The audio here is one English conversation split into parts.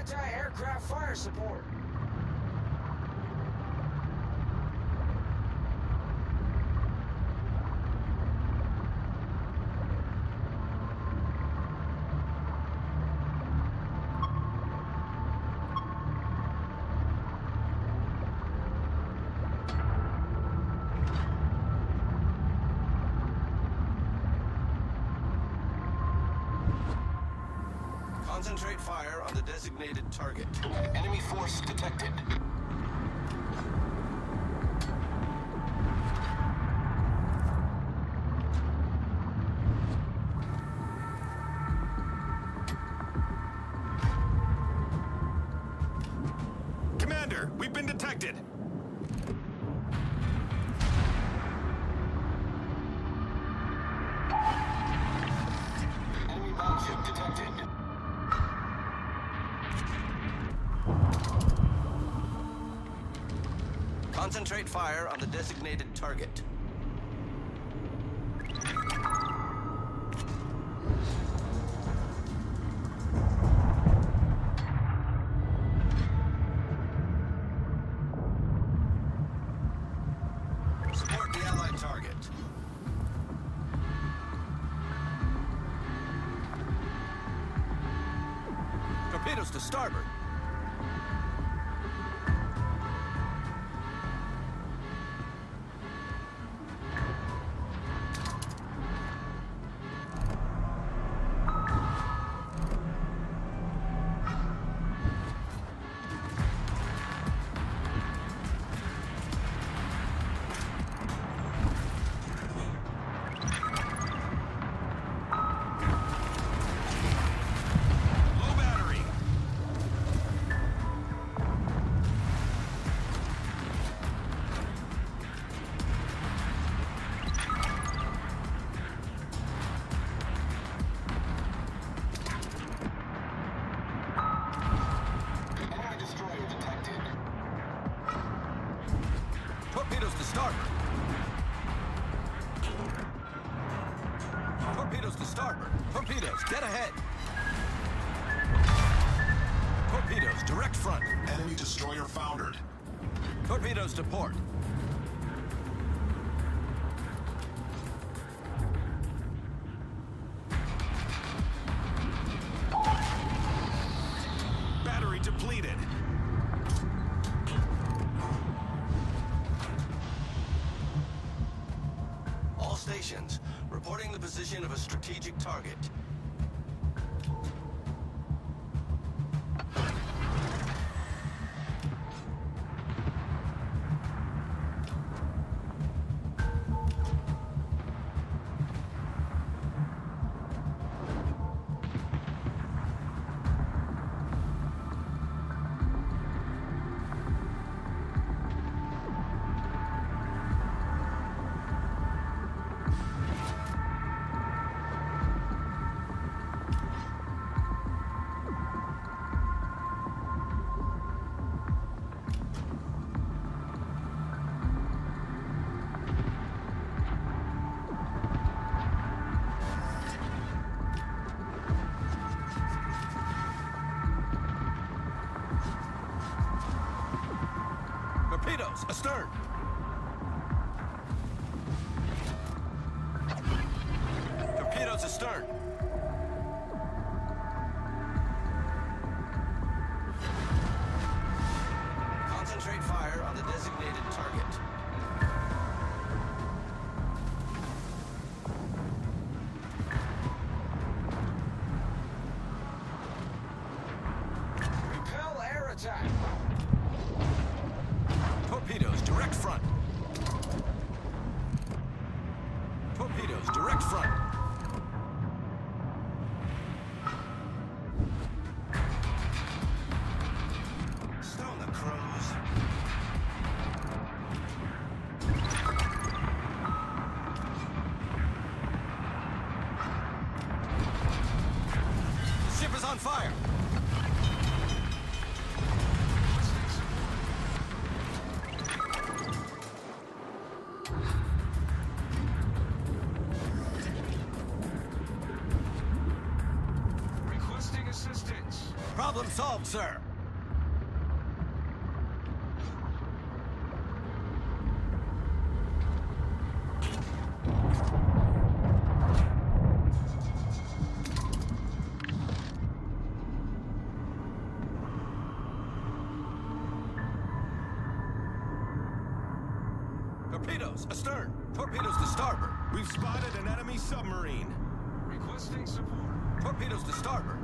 anti-aircraft fire support. Concentrate fire on the designated target. Enemy force detected. Commander, we've been detected. Enemy battleship detected. Concentrate fire on the designated target. Support the allied target. Torpedoes to starboard. Torpedoes to starboard. Torpedoes to starboard. Torpedoes, dead ahead. Torpedoes, direct front. Enemy destroyer foundered. Torpedoes to port. Battery depleted. All stations, reporting the position of a strategic target. Torpedoes, astern! Torpedoes astern! Concentrate fire on the designated target. Repel air attack. Torpedoes, direct front. Torpedoes, direct front. Stone the crows. Ship is on fire. Problem solved, sir. Torpedoes astern. Torpedoes to starboard. We've spotted an enemy submarine. Requesting support. Torpedoes to starboard.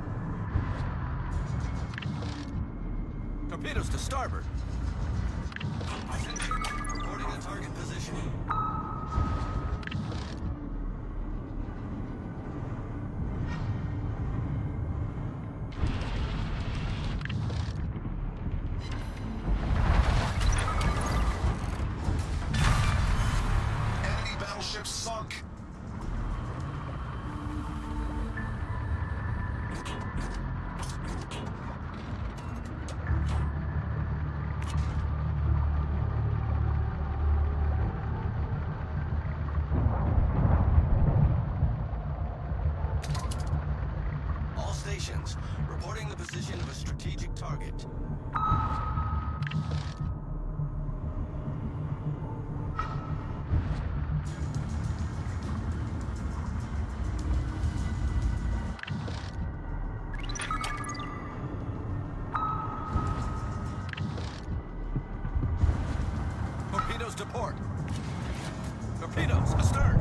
Torpedoes to starboard. Reporting a target position. Enemy battleship sunk. All stations, reporting the position of a strategic target. Torpedoes to port. Torpedoes astern.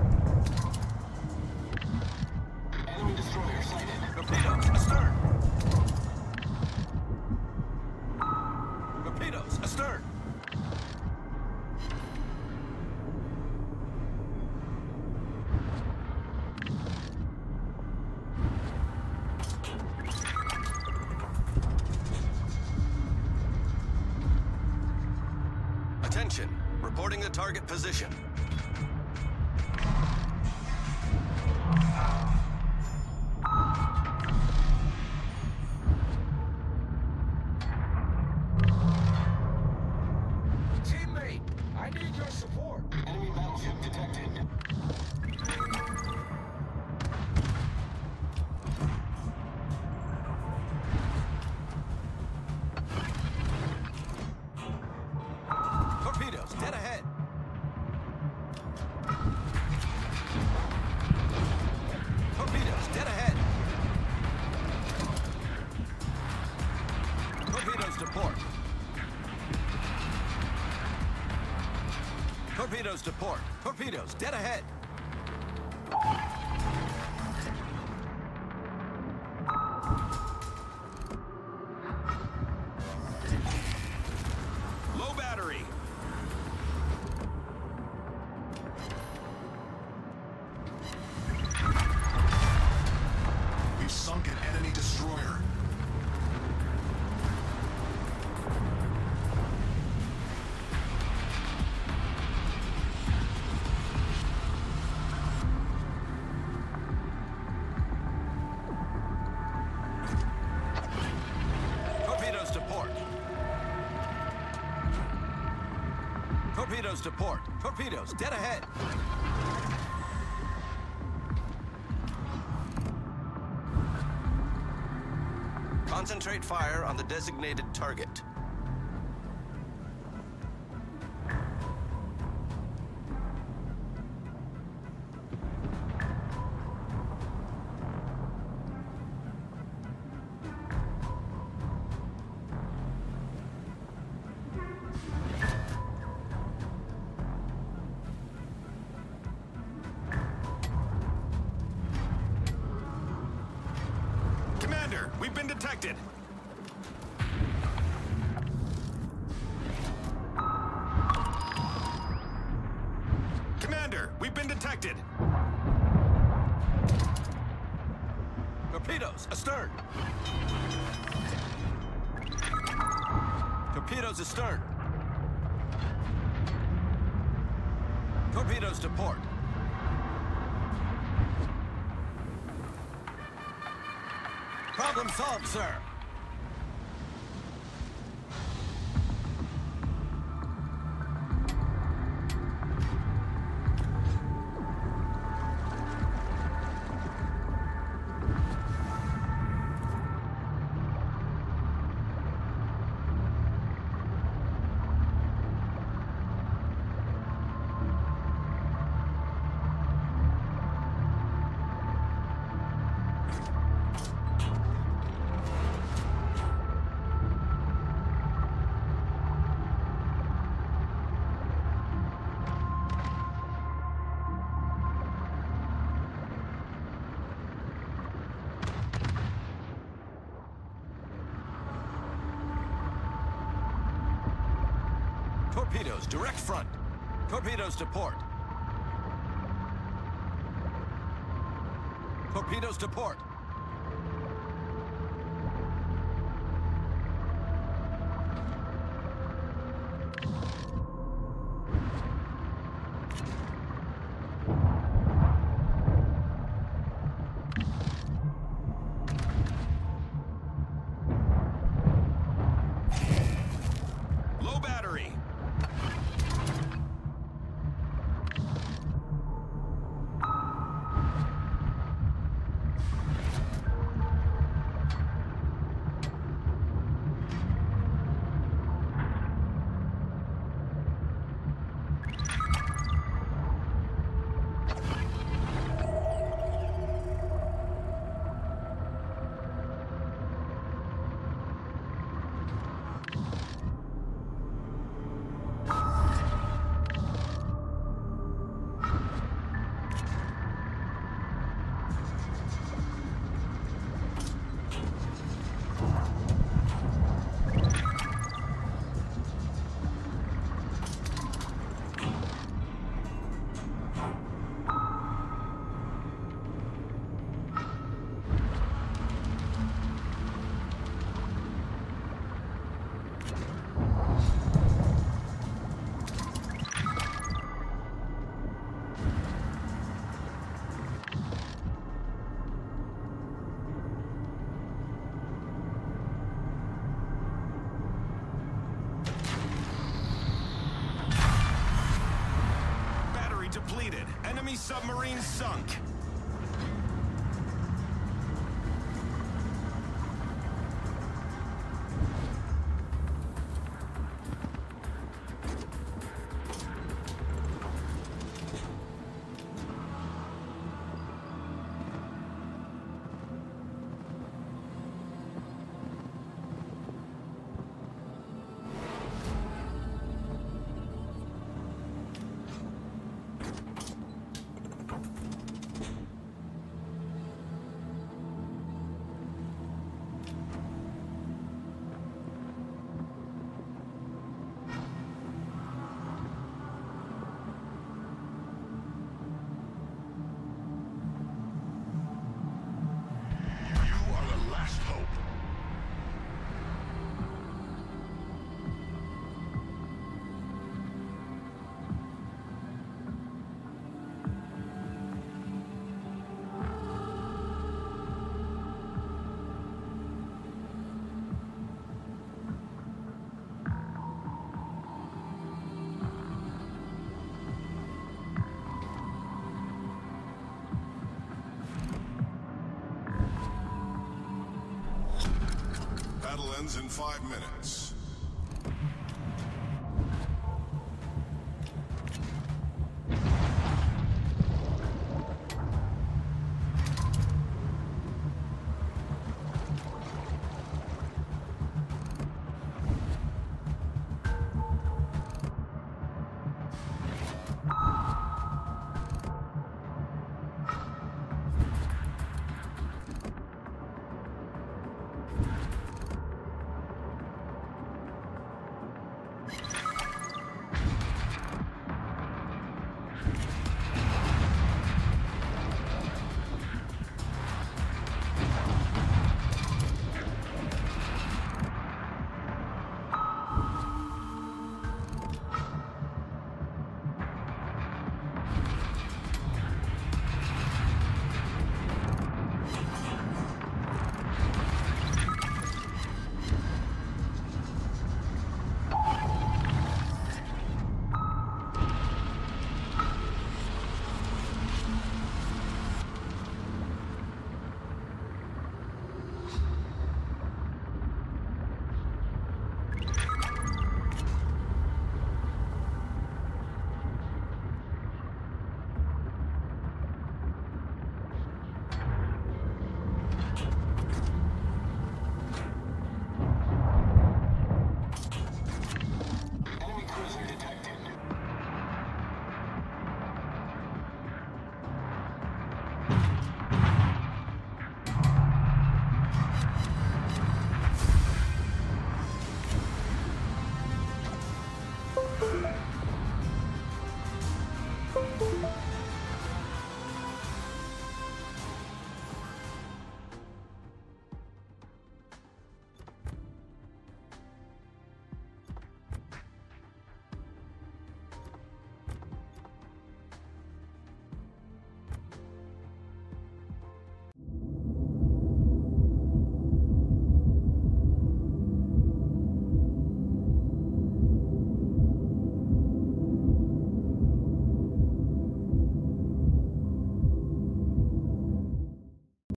Enemy destroyer sighted. Torpedoes astern. Torpedoes astern. Attention, reporting the target position. Teammate, I need your support. Enemy battleship detected. Torpedoes dead ahead. Torpedoes dead ahead. Torpedoes to port. Torpedoes to port. Torpedoes dead ahead. Low battery. We've sunk an enemy destroyer. Torpedoes to port. Torpedoes to port. Torpedoes dead ahead. Concentrate fire on the designated target. Commander, we've been detected. Commander, we've been detected. Torpedoes astern. Torpedoes astern. Torpedoes to port. Problem solved, sir. Torpedoes, direct front. Torpedoes to port. Torpedoes to port. Low battery. Depleted. Enemy submarine sunk. Battle ends in 5 minutes.